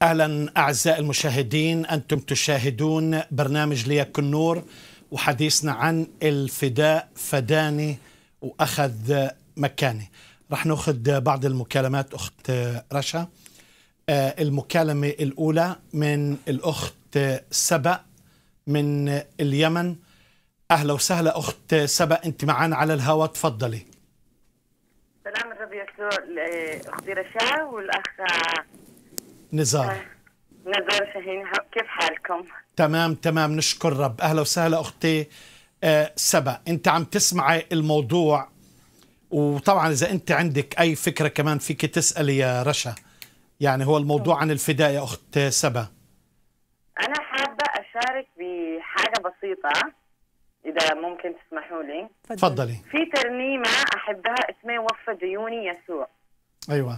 أهلا أعزائي المشاهدين، أنتم تشاهدون برنامج ليكن نور، وحديثنا عن الفداء فداني وأخذ مكاني. رح نأخذ بعض المكالمات. أخت رشا، المكالمة الأولى من الأخت سبا من اليمن. أهلا وسهلا أخت سبا، أنت معنا على الهواء، تفضلي. سلام الرب يسوع لأختي رشا والأخ نزار. نزار شاهين، كيف حالكم؟ تمام نشكر رب. أهلا وسهلا أختي سبا، أنت عم تسمعي الموضوع، وطبعا إذا أنت عندك أي فكرة كمان فيك تسألي يا رشا. يعني هو الموضوع عن الفداء يا أخت سبا. أنا حابة أشارك بحاجة بسيطة إذا ممكن تسمحوا لي. تفضلي. في ترنيمة أحبها اسمها وفى ديوني يسوع. أيوة.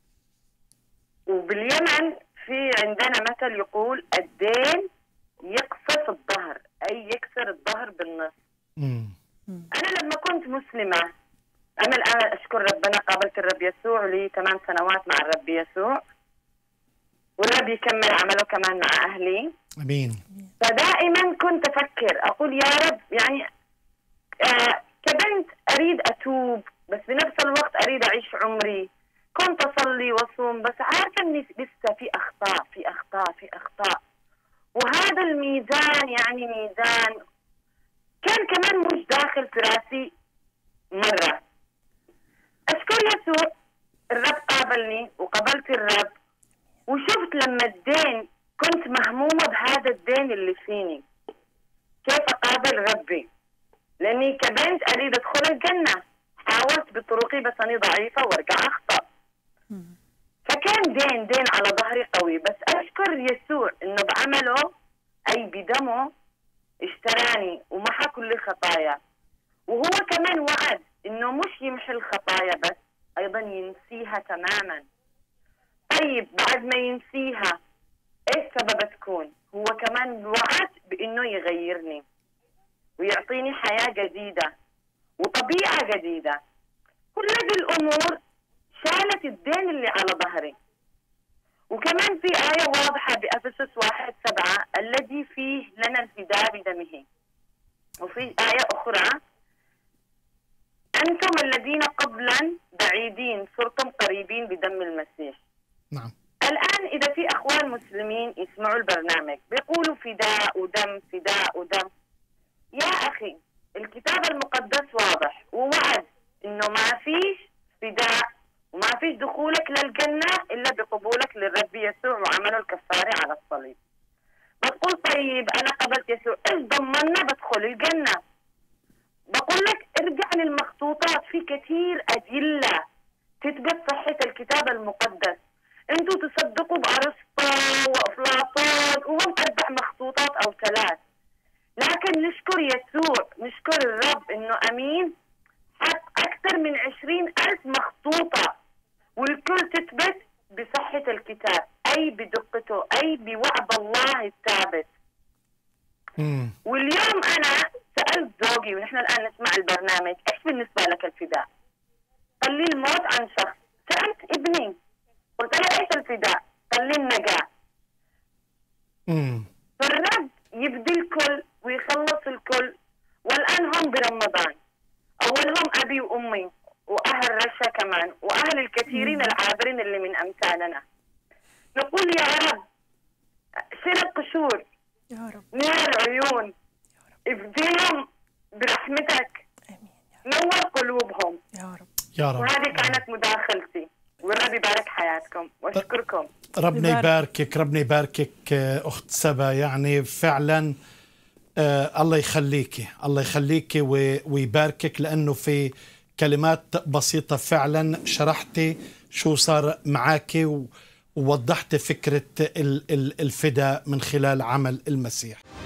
وباليمن في عندنا مثل يقول الدين يقصف الظهر، أي يكسر الظهر بالنص. أنا لما كنت مسلمة، أنا الآن أشكر ربنا قابلت الرب يسوع لي 8 سنوات مع الرب يسوع، والرب يكمل عمله كمان مع أهلي. أمين. فدائما كنت أفكر أقول يا رب، يعني كبنت أريد أتوب، بس بنفس الوقت أريد أعيش عمري. كنت أصلي وأصوم، بس عارفة إني لسه في أخطاء. وهذا الميزان يعني ميزان كان كمان مش داخل في راسي مرة. أشكر يسوع، الرب قابلني وقبلت الرب، وشفت لما الدين كنت مهمومة بهذا الدين اللي فيني، كيف أقابل ربي، لأني كبنت أريد أدخل الجنة. حاولت بطرقي بس أنا ضعيفة وأرجع أخطأ. فكان دين على ظهري قوي، بس أشكر يسوع إنه بعمله أي بدمه اشتراني ومحى كل خطايا. وهو كمان وعد إنه مش يمحي الخطايا بس، أيضا ينسيها تماما. طيب بعد ما ينسيها إيش سبب تكون؟ هو كمان وعد بإنه يغيرني ويعطيني حياة جديدة وطبيعة جديدة. كل هذه الأمور شالت الدين اللي على ظهري. وكمان في آية واضحة بأفسس 1:7 الذي فيه لنا الفداء بدمه. وفي آية أخرى أنتم الذين قبلا بعيدين صرتم قريبين بدم المسيح. نعم. الآن إذا في أخوان مسلمين يسمعوا البرنامج بيقولوا فداء ودم فداء ودم، يا أخي الكتاب المقدس واضح ووعد إنه ما فيش فداء وما فيش دخولك للجنة إلا بقبولك للرب يسوع وعمله الكفاري على الصليب. بتقول طيب أنا قبلت يسوع، إيش ضمننا بدخل الجنة؟ بقول لك ارجع للمخطوطات، في كثير أدلة تثبت صحة الكتاب المقدس. انتوا تصدقوا بأرسطو وأفلاطون وهم 4 مخطوطات أو 3، لكن نشكر يسوع، نشكر الرب إنه أمين، حط أكثر من 20,000 مخطوطة، والكل تثبت بصحة الكتاب، أي بدقته، أي بوعد الله الثابت. واليوم أنا سألت زوجي، ونحن الآن نسمع البرنامج، إيش بالنسبة لك الفداء؟ قال لي الموت عن شخص. سألت ابني قلت له إيش الفداء؟ قال لي النجاة. فالرب يبدي الكل ويخلص الكل. والآن هم برمضان، أولهم أبي وأمي وأهل رشا كمان وأهل الكثيرين العابرين اللي من أمثالنا. نقول يا رب شيل القشور يا رب، نور العيون، افديهم برحمتك، نور قلوبهم يا رب يا رب. وهذه كانت مداخلتي، والرب يبارك حياتكم واشكركم. ربنا يباركك أخت سبا. يعني فعلا الله يخليكي ويباركك، لأنه في كلمات بسيطة فعلا شرحتي شو صار معاكي ووضحتي فكرة الفداء من خلال عمل المسيح.